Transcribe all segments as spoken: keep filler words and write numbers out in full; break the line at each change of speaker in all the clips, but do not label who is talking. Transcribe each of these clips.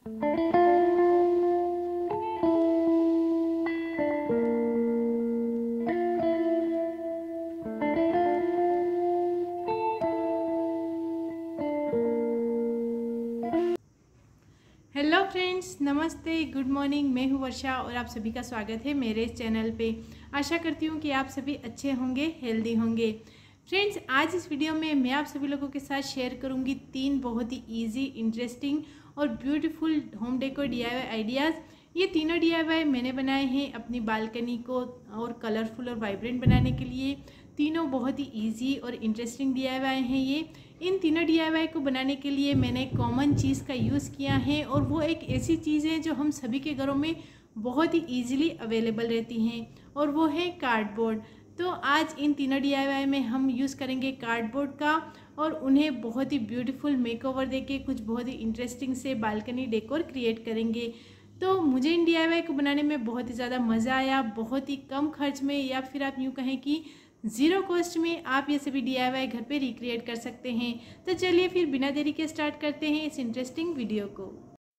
Hello friends, नमस्ते, good morning. मैं हूं वर्षा और आप सभी का स्वागत है मेरे इस चैनल पे। आशा करती हूं कि आप सभी अच्छे होंगे, हेल्दी होंगे। फ्रेंड्स, आज इस वीडियो में मैं आप सभी लोगों के साथ शेयर करूंगी तीन बहुत ही इजी, इंटरेस्टिंग और beautiful home decor DIY ideas. ये तीनों डीआईवाई मैंने बनाए हैं अपनी बालकनी को और कलरफुल और वाइब्रेंट बनाने के लिए। तीनों बहुत ही इजी और इंटरेस्टिंग डीआईवाई हैं ये। इन तीनों डीआईवाई को बनाने के लिए मैंने कॉमन चीज़ का यूज़ किया है और वो एक ऐसी चीज़ है जो हम सभी के घरों में बहुत ही इजीली अवेलेबल रहती हैं और वो है कार्डबोर्ड। तो आज इन तीनों डीआईवाई में हम यूज़ करेंगे कार्डबोर्ड का और उन्हें बहुत ही ब्यूटीफुल मेकओवर देके कुछ बहुत ही इंटरेस्टिंग से बालकनी डेकोर क्रिएट करेंगे। तो मुझे इन डीआईवाई को बनाने में बहुत ही ज़्यादा मज़ा आया, बहुत ही कम खर्च में, या फिर आप यूँ कहें कि ज़ीरो कॉस्ट में आप ये सभी डीआईवाई घर पे रिक्रिएट कर सकते हैं। तो चलिए फिर बिना देरी के स्टार्ट करते हैं इस इंटरेस्टिंग वीडियो को।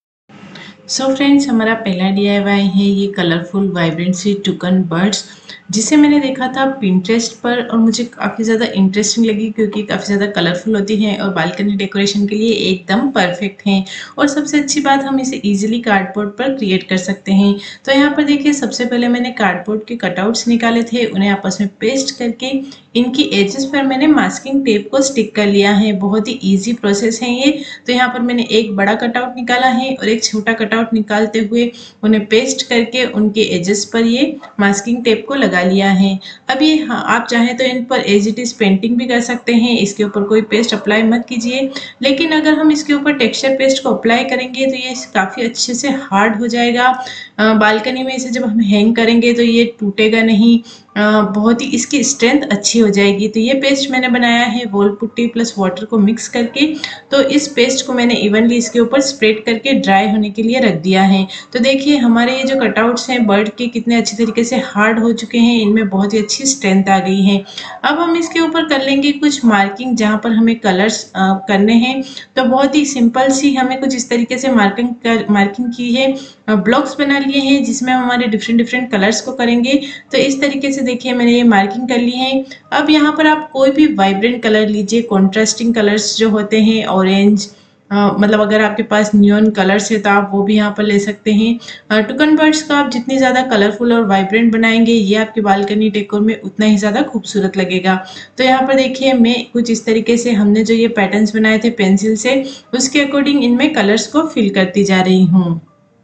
सो so फ्रेंड्स, हमारा पहला डीआईवाई है ये कलरफुल वाइब्रेंट सी टुकन बर्ड्स, जिसे मैंने देखा था पिंटरेस्ट पर और मुझे काफ़ी ज़्यादा इंटरेस्टिंग लगी क्योंकि काफ़ी ज़्यादा कलरफुल होती हैं और बालकनी डेकोरेशन के लिए एकदम परफेक्ट हैं। और सबसे अच्छी बात, हम इसे इजीली कार्डबोर्ड पर क्रिएट कर सकते हैं। तो यहाँ पर देखिए, सबसे पहले मैंने कार्डबोर्ड के कटआउट्स निकाले थे, उन्हें आपस में पेस्ट करके इनकी एजेस पर मैंने मास्किंग टेप को स्टिक कर लिया है। बहुत ही ईजी प्रोसेस है ये। तो यहाँ पर मैंने एक बड़ा कटआउट निकाला है और एक छोटा कटआउट निकालते हुए उन्हें पेस्ट करके उनके एजेस पर ये मास्किंग टेप को लगा लिया है। अब ये हाँ, आप चाहें तो इन पर एज इट इज पेंटिंग भी कर सकते हैं। इसके ऊपर कोई पेस्ट अप्लाई मत कीजिए, लेकिन अगर हम इसके ऊपर टेक्सचर पेस्ट को अप्लाई करेंगे तो ये काफ़ी अच्छे से हार्ड हो जाएगा। बालकनी में इसे जब हम हैंग करेंगे तो ये टूटेगा नहीं, आ, बहुत ही इसकी स्ट्रेंथ अच्छी हो जाएगी। तो ये पेस्ट मैंने बनाया है वॉल पुट्टी प्लस वाटर को मिक्स करके। तो इस पेस्ट को मैंने इवनली इसके ऊपर स्प्रेड करके ड्राई होने के लिए रख दिया है। तो देखिए, हमारे ये जो कटआउट्स हैं बर्ड के कितने अच्छे तरीके से हार्ड हो चुके हैं, इनमें बहुत ही अच्छी स्ट्रेंथ आ गई है। अब हम इसके ऊपर कर लेंगे कुछ मार्किंग, जहाँ पर हमें कलर्स करने हैं। तो बहुत ही सिंपल सी हमें कुछ इस तरीके से मार्किंग कर मार्किंग की है। ब्लॉक्स बना लिए हैं जिसमें हम हमारे डिफरेंट डिफरेंट कलर्स को करेंगे। तो इस तरीके से देखिए, मैंने ये मार्किंग कर ली है। अब यहाँ पर आप कोई भी वाइब्रेंट कलर लीजिए, कॉन्ट्रास्टिंग कलर्स जो होते हैं, ऑरेंज, Uh, मतलब अगर आपके पास नियॉन कलर्स है तो आप वो भी यहाँ पर ले सकते हैं। टुकन बर्ड्स का आप जितनी ज़्यादा कलरफुल और वाइब्रेंट बनाएंगे, ये आपकी बालकनी डेकोर में उतना ही ज़्यादा खूबसूरत लगेगा। तो यहाँ पर देखिए, मैं कुछ इस तरीके से हमने जो ये पैटर्न्स बनाए थे पेंसिल से, उसके अकॉर्डिंग इनमें कलर्स को फिल करती जा रही हूँ।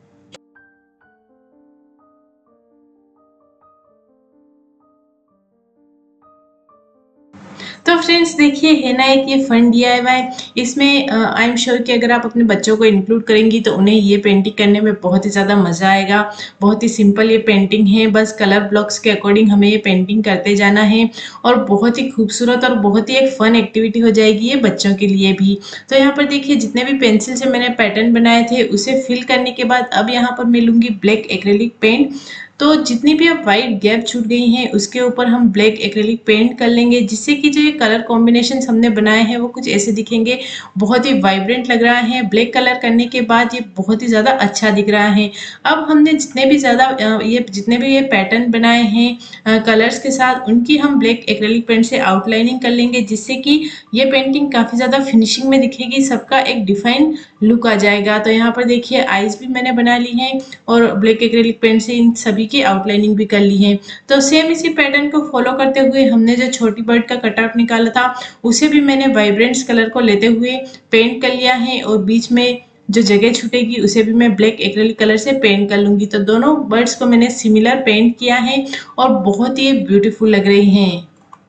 तो फ्रेंड्स देखिए, है ना एक ये फन डीआईवाई। इसमें आई एम श्योर कि अगर आप अपने बच्चों को इंक्लूड करेंगी तो उन्हें ये पेंटिंग करने में बहुत ही ज़्यादा मज़ा आएगा। बहुत ही सिंपल ये पेंटिंग है, बस कलर ब्लॉक्स के अकॉर्डिंग हमें ये पेंटिंग करते जाना है और बहुत ही खूबसूरत और बहुत ही एक फन एक्टिविटी हो जाएगी ये बच्चों के लिए भी। तो यहाँ पर देखिए, जितने भी पेंसिल से मैंने पैटर्न बनाए थे उसे फिल करने के बाद अब यहाँ पर मैं लूँगी ब्लैक एक्रेलिक पेंट। तो जितनी भी अब वाइट गैप छूट गई हैं उसके ऊपर हम ब्लैक एक्रेलिक पेंट कर लेंगे, जिससे कि जो ये कलर कॉम्बिनेशन हमने बनाए हैं वो कुछ ऐसे दिखेंगे। बहुत ही वाइब्रेंट लग रहा है। ब्लैक कलर करने के बाद ये बहुत ही ज़्यादा अच्छा दिख रहा है। अब हमने जितने भी ज़्यादा ये जितने भी ये पैटर्न बनाए हैं कलर्स के साथ, उनकी हम ब्लैक एक्रेलिक पेंट से आउटलाइनिंग कर लेंगे, जिससे कि ये पेंटिंग काफ़ी ज़्यादा फिनिशिंग में दिखेगी, सबका एक डिफाइन लुक आ जाएगा। तो यहाँ पर देखिए, आईज भी मैंने बना ली हैं और ब्लैक एक्रेलिक पेंट से इन सभी की आउटलाइनिंग भी कर ली है। तो सेम इसी पैटर्न को फॉलो करते हुए हमने जो छोटी बर्ड का कटआउट निकाला था उसे भी मैंने वाइब्रेंट्स कलर को लेते हुए पेंट कर लिया है और बीच में जो जगह छूटेगी उसे भी मैं ब्लैक एक्रेलिक कलर से पेंट कर लूंगी। तो दोनों बर्ड्स को मैंने सिमिलर पेंट किया है और बहुत ही ब्यूटीफुल लग रही हैं।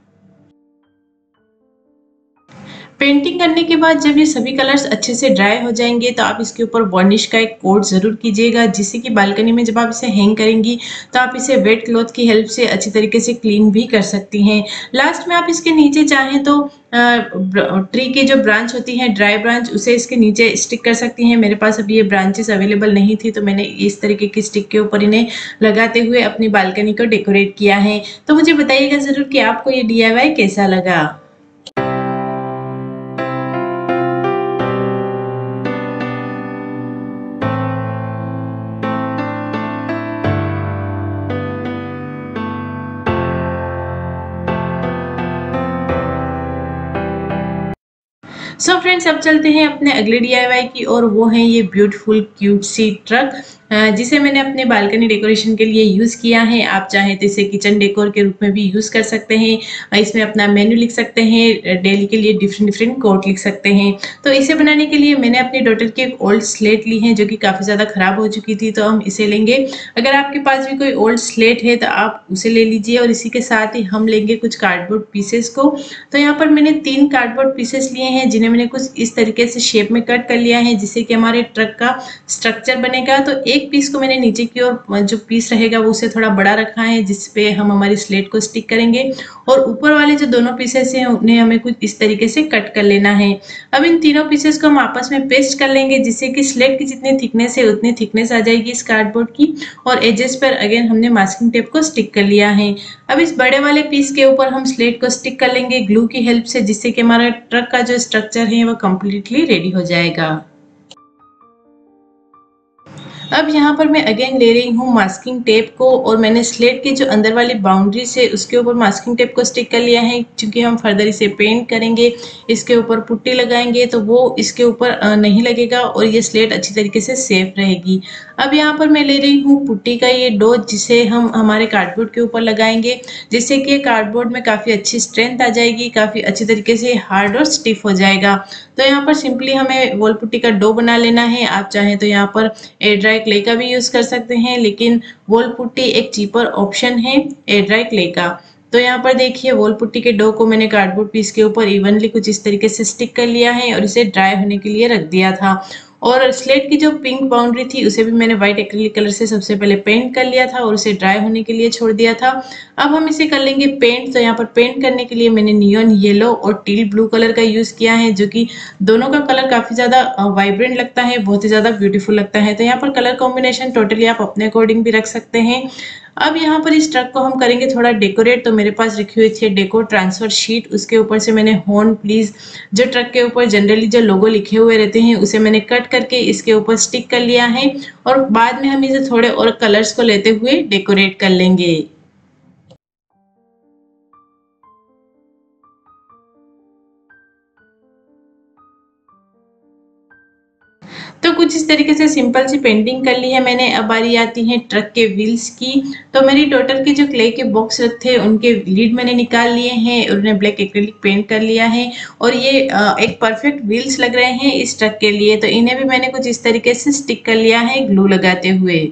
पेंटिंग करने के बाद जब ये सभी कलर्स अच्छे से ड्राई हो जाएंगे तो आप इसके ऊपर वार्निश का एक कोट ज़रूर कीजिएगा, जिससे कि बालकनी में जब आप इसे हैंग करेंगी तो आप इसे वेट क्लॉथ की हेल्प से अच्छी तरीके से क्लीन भी कर सकती हैं। लास्ट में आप इसके नीचे चाहें तो ट्री की जो ब्रांच होती है, ड्राई ब्रांच, उसे इसके नीचे स्टिक कर सकती हैं। मेरे पास अभी ये ब्रांचेस अवेलेबल नहीं थी तो मैंने इस तरीके की स्टिक के ऊपर इन्हें लगाते हुए अपनी बालकनी को डेकोरेट किया है। तो मुझे बताइएगा ज़रूर कि आपको ये डी आई वाई कैसा लगा। फ्रेंड्स अब चलते हैं अपने अगले डीआईवाई की और वो है ये ब्यूटीफुल क्यूट सी ट्रक जिसे मैंने अपने बालकनी डेकोरेशन के लिए यूज़ किया है। आप चाहें तो इसे किचन डेकोर के रूप में भी यूज़ कर सकते हैं। इसमें अपना मेन्यू लिख सकते हैं, डेली के लिए डिफरेंट डिफरेंट कोट लिख सकते हैं। तो इसे बनाने के लिए मैंने अपनी डॉटर की एक ओल्ड स्लेट ली है जो कि काफ़ी ज़्यादा ख़राब हो चुकी थी, तो हम इसे लेंगे। अगर आपके पास भी कोई ओल्ड स्लेट है तो आप उसे ले लीजिए और इसी के साथ ही हम लेंगे कुछ कार्डबोर्ड पीसेस को। तो यहाँ पर मैंने तीन कार्डबोर्ड पीसेस लिए हैं जिन्हें मैंने कुछ इस तरीके से शेप में कट कर लिया है जिससे कि हमारे ट्रक का स्ट्रक्चर बनेगा। तो एक पीस को मैंने नीचे की ओर जो पीस रहेगा वो उसे थोड़ा बड़ा रखा है जिस पे हम हमारी स्लेट को स्टिक करेंगे, और ऊपर वाले जो दोनों पीसेस हैं उन्हें हमें कुछ इस तरीके से कट कर लेना है। अब इन तीनों पीसेस को हम आपस में पेस्ट कर लेंगे जिससे कि स्लेट की जितनी थिकनेस है उतनी थिकनेस आ जाएगी इस कार्डबोर्ड की, और एजेस पर अगेन हमने मास्किंग टेप को स्टिक कर लिया है। अब इस बड़े वाले पीस के ऊपर हम स्लेट को स्टिक कर लेंगे ग्लू की हेल्प से, जिससे कि हमारा ट्रक का जो स्ट्रक्चर है वो कम्प्लीटली रेडी हो जाएगा। अब यहाँ पर मैं अगेन ले रही हूँ मास्किंग टेप को और मैंने स्लेट की जो अंदर वाली बाउंड्री से उसके ऊपर मास्किंग टेप को स्टिक कर लिया है, क्योंकि हम फर्दर इसे पेंट करेंगे, इसके ऊपर पुट्टी लगाएंगे तो वो इसके ऊपर नहीं लगेगा और ये स्लेट अच्छी तरीके से सेफ रहेगी। अब यहाँ पर मैं ले रही हूँ पुट्टी का ये डो जिसे हम हमारे कार्डबोर्ड के ऊपर लगाएंगे, जिससे कि कार्डबोर्ड में काफ़ी अच्छी स्ट्रेंथ आ जाएगी, काफ़ी अच्छी तरीके से हार्ड और स्टिफ हो जाएगा। तो यहाँ पर सिंपली हमें वॉल पुट्टी का डो बना लेना है। आप चाहें तो यहाँ पर एयर ड्राई क्ले का भी यूज़ कर सकते हैं, लेकिन वॉल पुट्टी एक चीपर ऑप्शन है एयर ड्राई क्ले का। तो यहाँ पर देखिए वॉल पुट्टी के डो को मैंने कार्डबोर्ड पीस के ऊपर इवनली कुछ इस तरीके से स्टिक कर लिया है और इसे ड्राई होने के लिए रख दिया था। और स्लेट की जो पिंक बाउंड्री थी उसे भी मैंने व्हाइट एक्रिलिक कलर से सबसे पहले पेंट कर लिया था और उसे ड्राई होने के लिए छोड़ दिया था। अब हम इसे कर लेंगे पेंट। तो यहाँ पर पेंट करने के लिए मैंने नियॉन येलो और टील ब्लू कलर का यूज़ किया है, जो कि दोनों का कलर काफ़ी ज़्यादा वाइब्रेंट लगता है, बहुत ही ज़्यादा ब्यूटीफुल लगता है। तो यहाँ पर कलर कॉम्बिनेशन टोटली आप अपने अकॉर्डिंग भी रख सकते हैं। अब यहाँ पर इस ट्रक को हम करेंगे थोड़ा डेकोरेट। तो मेरे पास रखी हुई थी डेकोर ट्रांसफर शीट, उसके ऊपर से मैंने होन प्लीज जो ट्रक के ऊपर जनरली जो लोगो लिखे हुए रहते हैं उसे मैंने कट करके इसके ऊपर स्टिक कर लिया है, और बाद में हम इसे थोड़े और कलर्स को लेते हुए डेकोरेट कर लेंगे। तो कुछ इस तरीके से सिंपल सी पेंटिंग कर ली है मैंने। अब बारी आती है ट्रक के व्हील्स की। तो मेरी टोटल के जो क्ले के बॉक्स थे उनके लीड मैंने निकाल लिए हैं और उन्हें ब्लैक एक्रिलिक पेंट कर लिया है, और ये एक परफेक्ट व्हील्स लग रहे हैं इस ट्रक के लिए। तो इन्हें भी मैंने कुछ इस तरीके से स्टिक कर लिया है ग्लू लगाते हुए।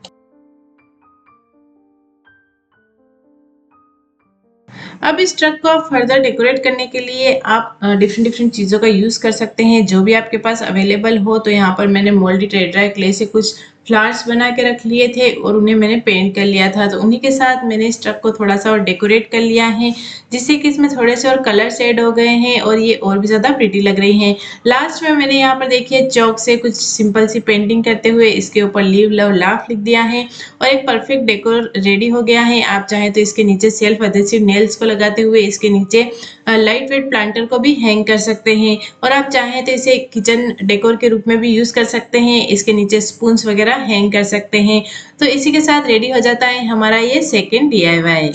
अब इस ट्रक को आप फर्दर डेकोरेट करने के लिए आप डिफरेंट डिफरेंट चीज़ों का यूज़ कर सकते हैं जो भी आपके पास अवेलेबल हो। तो यहाँ पर मैंने मोल्डेड एयर ड्राई क्ले से कुछ फ्लावर्स बना के रख लिए थे और उन्हें मैंने पेंट कर लिया था। तो उन्हीं के साथ मैंने इस ट्रक को थोड़ा सा और डेकोरेट कर लिया है, जिससे कि इसमें थोड़े से और कलर्स ऐड हो गए हैं और ये और भी ज़्यादा प्रिटी लग रही हैं। लास्ट में मैंने यहाँ पर देखिए चौक से कुछ सिंपल सी पेंटिंग करते हुए इसके ऊपर लीव लव लाफ लिख दिया है और एक परफेक्ट डेकोर रेडी हो गया है। आप चाहें तो इसके नीचे सेल्फ एडहेसिव नेल्स को लगाते हुए इसके नीचे लाइट वेट प्लांटर को भी हैंग कर सकते हैं, और आप चाहें तो इसे किचन डेकोर के रूप में भी यूज़ कर सकते हैं। इसके नीचे स्पून्स वगैरह हैंग कर सकते हैं। तो इसी के साथ रेडी हो जाता है हमारा ये second D I Y.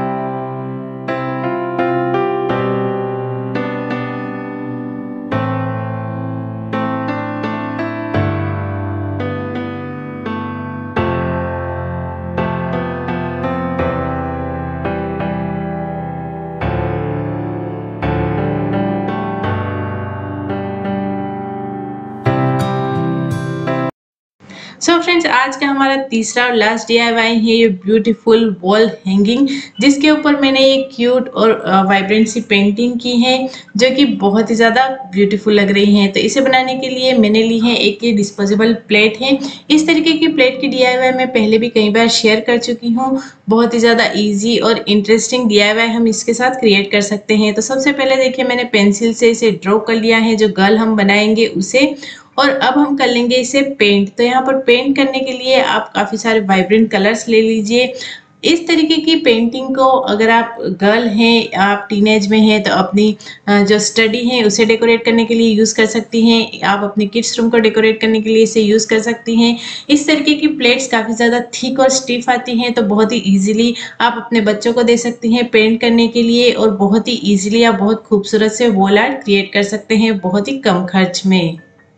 So so friends, आज का हमारा तीसरा और लास्ट डी आई वाई है ये ब्यूटीफुल वॉल हैंगिंग, जिसके ऊपर मैंने एक क्यूट और वाइब्रेंट सी पेंटिंग की है जो कि बहुत ही ज़्यादा ब्यूटीफुल लग रही है। तो इसे बनाने के लिए मैंने ली है एक ये डिस्पोजेबल प्लेट है। इस तरीके की प्लेट की डी आई वाई मैं पहले भी कई बार शेयर कर चुकी हूँ। बहुत ही ज़्यादा ईजी और इंटरेस्टिंग डी आई वाई हम इसके साथ क्रिएट कर सकते हैं। तो सबसे पहले देखिए मैंने पेंसिल से इसे ड्रॉ कर लिया है, जो गर्ल हम बनाएंगे उसे, और अब हम कर लेंगे इसे पेंट। तो यहाँ पर पेंट करने के लिए आप काफ़ी सारे वाइब्रेंट कलर्स ले लीजिए। इस तरीके की पेंटिंग को अगर आप गर्ल हैं, आप टीनेज में हैं तो अपनी जो स्टडी है उसे डेकोरेट करने के लिए यूज़ कर सकती हैं। आप अपने किड्स रूम को डेकोरेट करने के लिए इसे यूज़ कर सकती हैं। इस तरीके की प्लेट्स काफ़ी ज़्यादा थिक और स्टिफ आती हैं, तो बहुत ही ईजिली आप अपने बच्चों को दे सकती हैं पेंट करने के लिए, और बहुत ही ईजिली आप बहुत खूबसूरत से वॉल आर्ट क्रिएट कर सकते हैं बहुत ही कम खर्च में।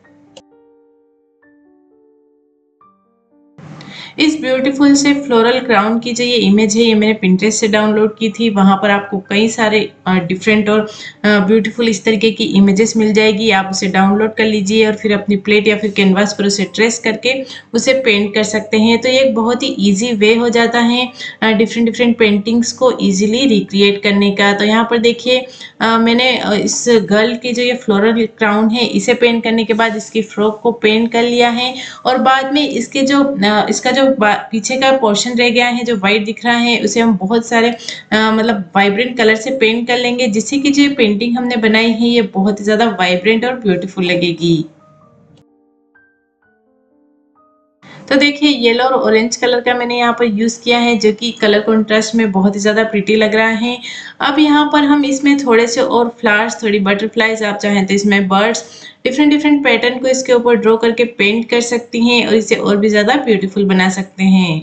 इस ब्यूटीफुल से फ्लोरल क्राउन की जो ये इमेज है ये मैंने पिंटरेस्ट से डाउनलोड की थी। वहाँ पर आपको कई सारे डिफरेंट और ब्यूटीफुल इस तरीके की इमेजेस मिल जाएगी। आप उसे डाउनलोड कर लीजिए और फिर अपनी प्लेट या फिर कैनवास पर उसे ट्रेस करके उसे पेंट कर सकते हैं। तो ये एक बहुत ही ईजी वे हो जाता है डिफरेंट डिफरेंट पेंटिंग्स को ईजिली रिक्रिएट करने का। तो यहाँ पर देखिए मैंने इस गर्ल की जो ये फ्लोरल क्राउन है इसे पेंट करने के बाद इसकी फ्रॉक को पेंट कर लिया है, और बाद में इसके जो इसका जो पीछे का पोर्शन रह गया है जो व्हाइट दिख रहा है उसे हम बहुत सारे आ, मतलब वाइब्रेंट कलर से पेंट कर लेंगे, जिससे कि जो पेंटिंग हमने बनाई है ये बहुत ही ज्यादा वाइब्रेंट और ब्यूटीफुल लगेगी। तो देखिए येलो और ऑरेंज कलर का मैंने यहाँ पर यूज किया है, जो कि कलर कॉन्ट्रास्ट में बहुत ही ज्यादा प्रिटी लग रहा है। अब यहाँ पर हम इसमें थोड़े से और फ्लावर्स, थोड़ी बटरफ्लाईज, आप चाहें तो इसमें बर्ड्स, डिफरेंट डिफरेंट पैटर्न को इसके ऊपर ड्रॉ करके पेंट कर सकती हैं और इसे और भी ज्यादा ब्यूटीफुल बना सकते हैं।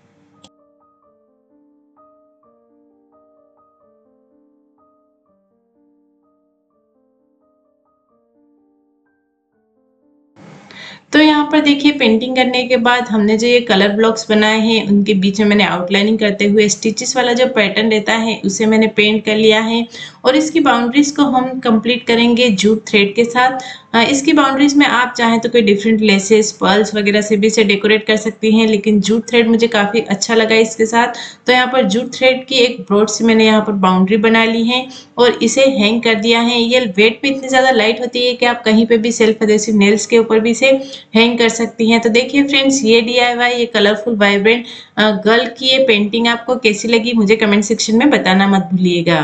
तो यहाँ पर देखिए पेंटिंग करने के बाद हमने जो ये कलर ब्लॉक्स बनाए हैं उनके बीच में मैंने आउटलाइनिंग करते हुए स्टिचेस वाला जो पैटर्न रहता है उसे मैंने पेंट कर लिया है, और इसकी बाउंड्रीज को हम कंप्लीट करेंगे जूट थ्रेड के साथ। इसकी बाउंड्रीज में आप चाहें तो कोई डिफरेंट लेसेस, पर्ल्स वगैरह से भी इसे डेकोरेट कर सकती हैं, लेकिन जूट थ्रेड मुझे काफी अच्छा लगा इसके साथ। तो यहाँ पर जूट थ्रेड की एक ब्रॉड सी मैंने यहाँ पर बाउंड्री बना ली है और इसे हैंग कर दिया है। ये वेट पे इतनी ज्यादा लाइट होती है कि आप कहीं पे भी सेल्फ एडहेसिव नेल्स के ऊपर भी इसे हैंग कर सकती हैं। तो देखिए फ्रेंड्स, ये डीआईवाई, ये कलरफुल वाइब्रेंट गर्ल की ये पेंटिंग आपको कैसी लगी मुझे कमेंट सेक्शन में बताना मत भूलिएगा।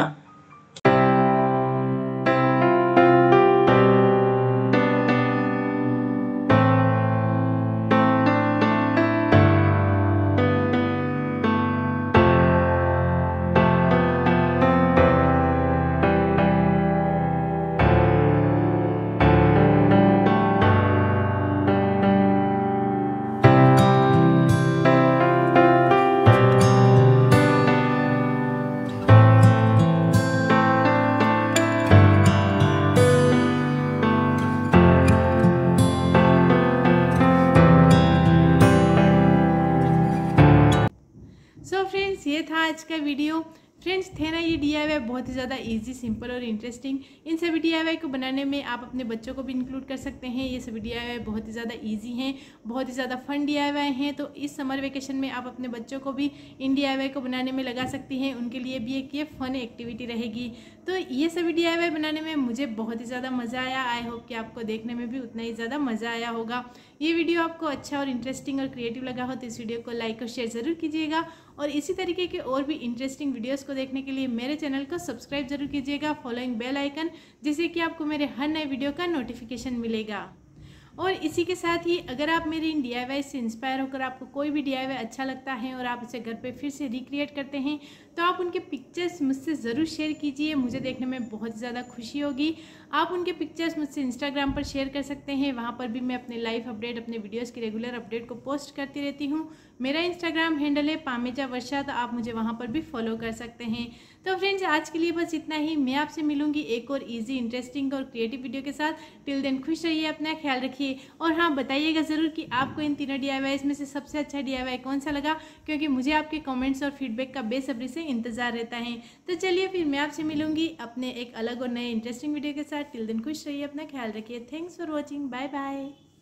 सो फ्रेंड्स, ये था आज का वीडियो। फ्रेंड्स, थे ना ये डीआईवाई बहुत ही ज़्यादा इजी, सिंपल और इंटरेस्टिंग। इन सभी डीआईवाई को बनाने में आप अपने बच्चों को भी इंक्लूड कर सकते हैं। ये सभी डीआईवाई बहुत ही ज़्यादा इजी हैं, बहुत ही ज़्यादा फन डीआईवाई हैं। तो इस समर वेकेशन में आप अपने बच्चों को भी इन डीआईवाई को बनाने में लगा सकती हैं। उनके लिए भी एक ये फन एक्टिविटी रहेगी। तो ये सभी डीआईवाई बनाने में मुझे बहुत ही ज़्यादा मज़ा आया। आई होप कि आपको देखने में भी उतना ही ज़्यादा मज़ा आया होगा। ये वीडियो आपको अच्छा और इंटरेस्टिंग और क्रिएटिव लगा हो तो इस वीडियो को लाइक और शेयर ज़रूर कीजिएगा, और इसी तरीके के और भी इंटरेस्टिंग वीडियोस को देखने के लिए मेरे चैनल को सब्सक्राइब जरूर कीजिएगा, फॉलोइंग बेल आइकन, जिससे कि आपको मेरे हर नए वीडियो का नोटिफिकेशन मिलेगा। और इसी के साथ ही अगर आप मेरे इन डीआईवाई से इंस्पायर होकर आपको कोई भी डीआईवाई अच्छा लगता है और आप इसे घर पे फिर से रिक्रिएट करते हैं तो आप उनके पिक्चर्स मुझसे ज़रूर शेयर कीजिए। मुझे देखने में बहुत ज़्यादा खुशी होगी। आप उनके पिक्चर्स मुझसे इंस्टाग्राम पर शेयर कर सकते हैं। वहाँ पर भी मैं अपने लाइव अपडेट, अपने वीडियोस की रेगुलर अपडेट को पोस्ट करती रहती हूँ। मेरा इंस्टाग्राम हैंडल है पामेजा वर्षा, तो आप मुझे वहाँ पर भी फॉलो कर सकते हैं। तो फ्रेंड्स, आज के लिए बस इतना ही। मैं आपसे मिलूंगी एक और इजी, इंटरेस्टिंग और क्रिएटिव वीडियो के साथ। टिल देन खुश रहिए, अपना ख्याल रखिए, और हाँ बताइएगा ज़रूर कि आपको इन तीनों डीआईवाईज में से सबसे अच्छा डीआईवाई कौन सा लगा, क्योंकि मुझे आपके कमेंट्स और फीडबैक का बेसब्री से इंतजार रहता है। तो चलिए फिर मैं आपसे मिलूंगी अपने एक अलग और नए इंटरेस्टिंग वीडियो के साथ। टिल देन खुश रहिए, अपना ख्याल रखिए। Thanks for watching, bye bye.